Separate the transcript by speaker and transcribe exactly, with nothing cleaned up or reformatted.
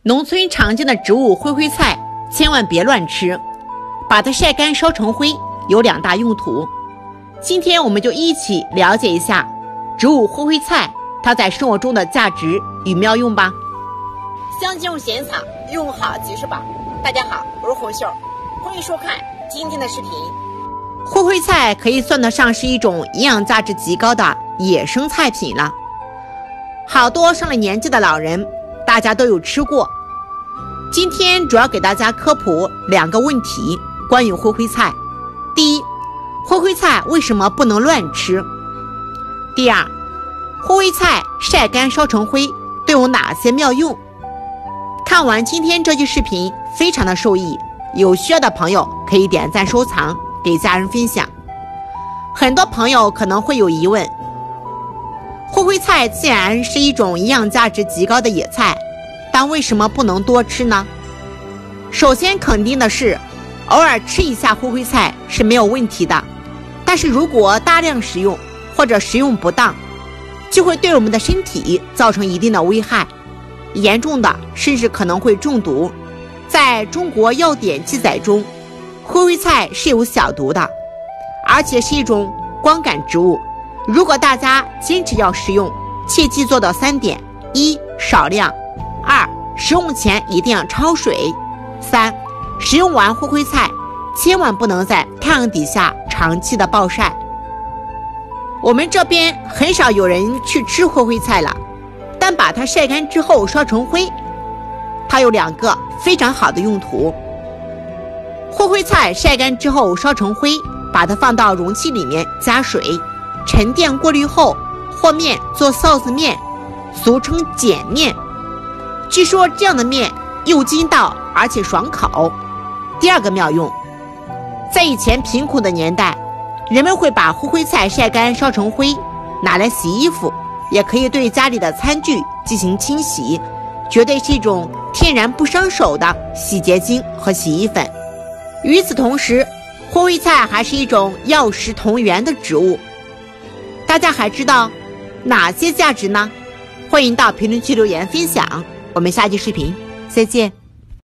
Speaker 1: 农村常见的植物灰灰菜千万别乱吃，把它晒干烧成灰有两大用途。今天我们就一起了解一下植物灰灰菜它在生活中的价值与妙用吧。
Speaker 2: 香精咸草，用好即是宝。大家好，我是红秀，欢迎收看今天的视频。
Speaker 1: 灰灰菜可以算得上是一种营养价值极高的野生菜品了，好多上了年纪的老人大家都有吃过。今天主要给大家科普两个问题，关于灰灰菜。第一，灰灰菜为什么不能乱吃？第二，灰灰菜晒干烧成灰都有哪些妙用？看完今天这期视频非常的受益，有需要的朋友可以点赞收藏，给家人分享。很多朋友可能会有疑问，灰灰菜既然是一种营养价值极高的野菜，但为什么不能多吃呢？首先肯定的是，偶尔吃一下灰灰菜是没有问题的，但是如果大量食用或者食用不当，就会对我们的身体造成一定的危害，严重的甚至可能会中毒。在中国药典记载中，灰灰菜是有小毒的，而且是一种光感植物。如果大家坚持要食用，切记做到三点：一、少量；二、食用前一定要焯水；三、食用完灰灰菜千万不能在太阳底下长期的暴晒。我们这边很少有人去吃灰灰菜了，但把它晒干之后烧成灰，它有两个非常好的用途。灰灰菜晒干之后烧成灰，把它放到容器里面加水沉淀过滤后和面做臊子面，俗称碱面。据说这样的面又筋道而且爽口。第二个妙用，在以前贫苦的年代，人们会把灰灰菜晒干烧成灰拿来洗衣服，也可以对家里的餐具进行清洗，绝对是一种天然不伤手的洗洁精和洗衣粉。与此同时，灰灰菜还是一种药食同源的植物。大家还知道哪些价值呢？欢迎到评论区留言分享。我们下期视频再见。